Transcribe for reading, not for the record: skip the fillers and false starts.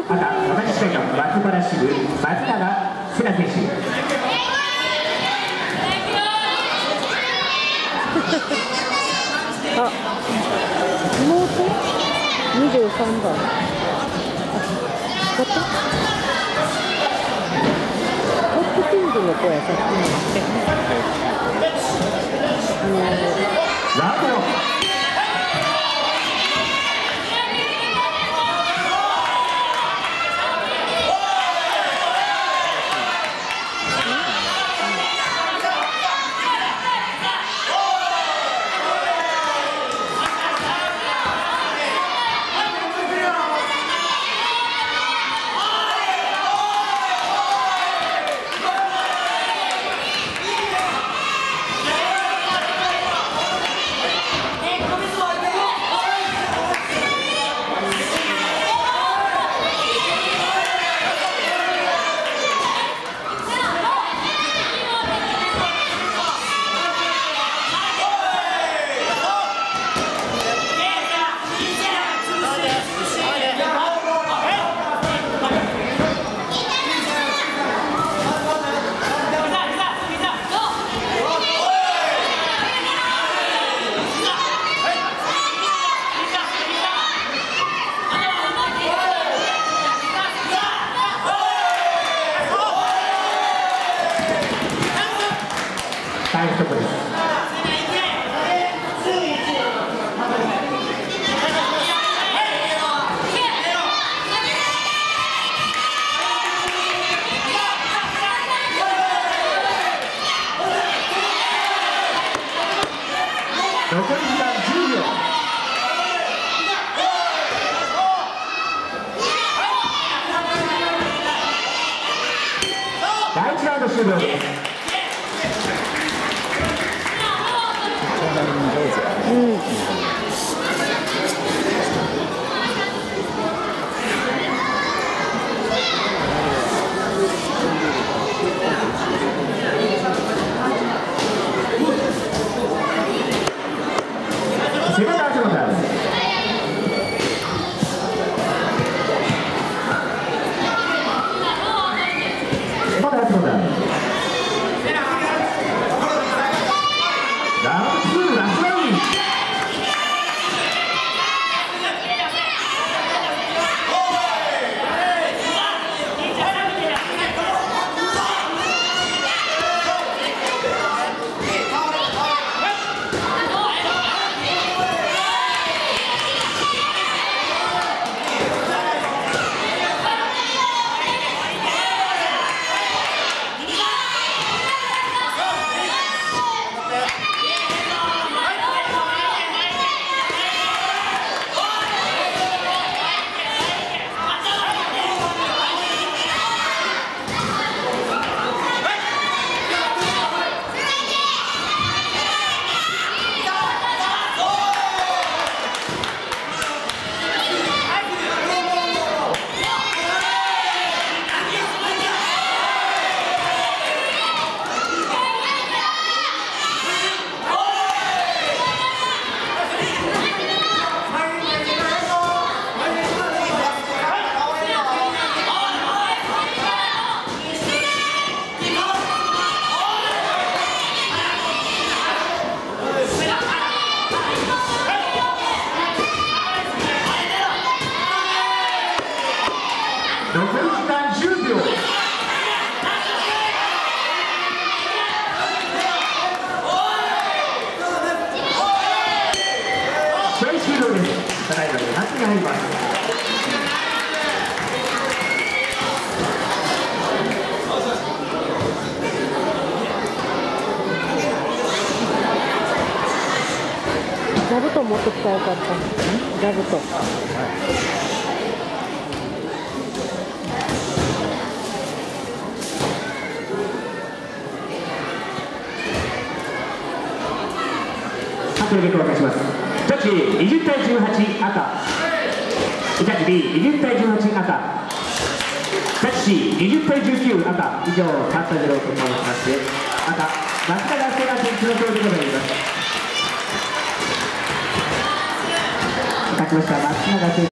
赤、山梨県の松原支部、松永瀬名選手。 あ、妹23番。トップキングの子や、さっきの。 ラブロ大丈夫です。残り時間10秒。第1ラウンド終了です。セカンドアウトのターン。まだアウトのターン。ラウンド2ラストラウンド。残り時間10秒。試合終了です。ただいま2発が入ります。 座布団持ってきたらよかった。座布団。 結果を出します。ジャッジ20対18赤、ジャッジ B20 対18赤、ジャッジ C20 対19赤。以上3対0を突破をしまして、赤松永瀬名選手の勝利となります。勝ちました松永選手。